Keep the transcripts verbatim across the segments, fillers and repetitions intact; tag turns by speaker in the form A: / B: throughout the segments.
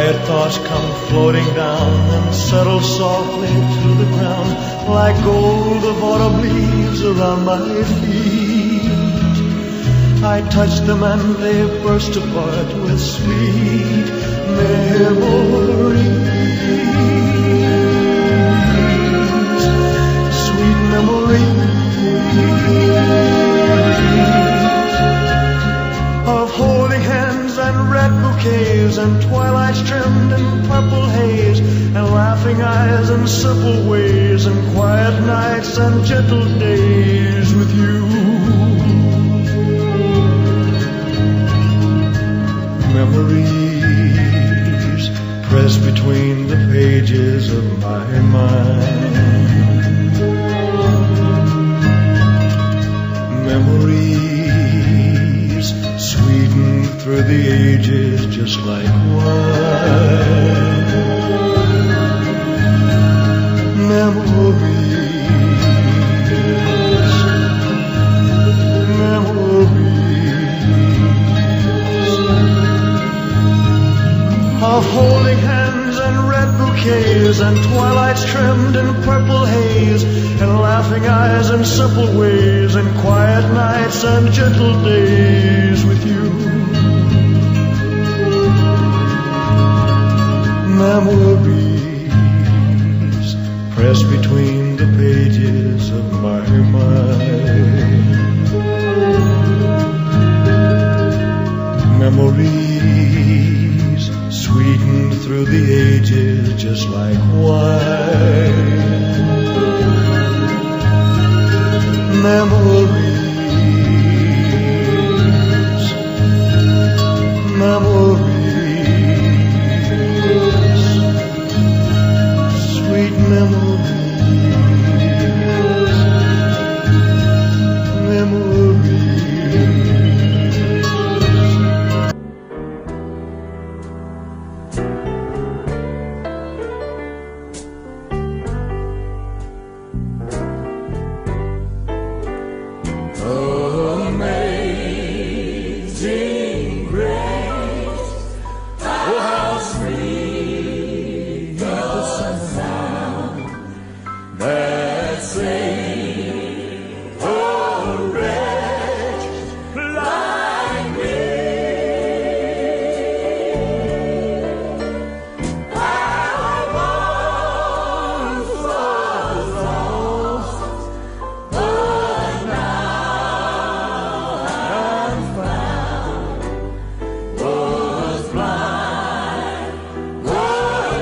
A: quiet thoughts come floating down and settle softly to the ground like gold of autumn leaves around my feet. I touch them and they burst apart with sweet memories. Sweet memories of holding hands and red bouquets and twilights trimmed in purple haze and laughing eyes and simple ways and quiet nights and gentle days with you. Memories pressed between the pages of my mind. Memories sweetened through the ages just like wine. Memories, memories of holding hands and red bouquets and twilights trimmed in purple haze and laughing eyes and simple ways and quiet nights and gentle days with you. Memories pressed between the pages of my mind. Memories sweetened through the ages just like wine. Memories, memories, sweet memories, memories.
B: Amazing grace, oh how sweet the sound that saved a wretch like me. I once was lost, but now I'm found. Was blind, but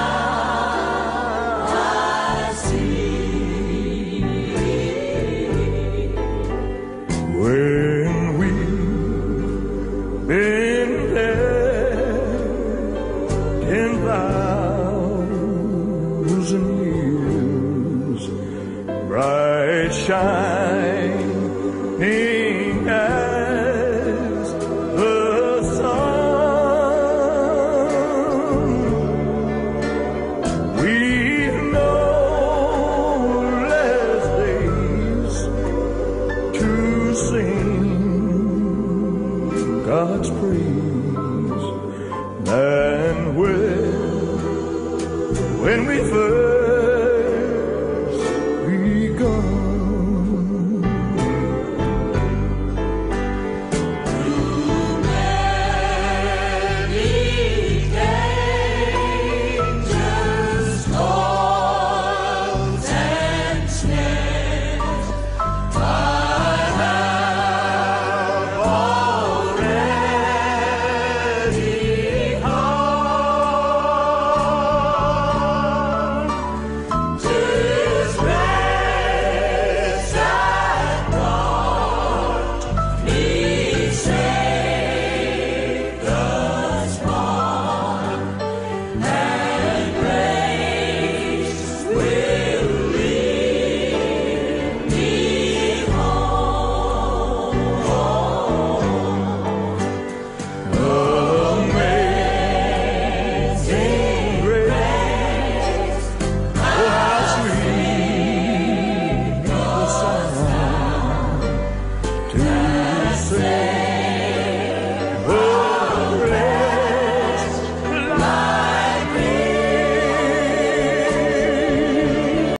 B: now I see. When we've been dead ten thousand years, bright shining as the sun, we've no less days to sing God's praise than when, when we first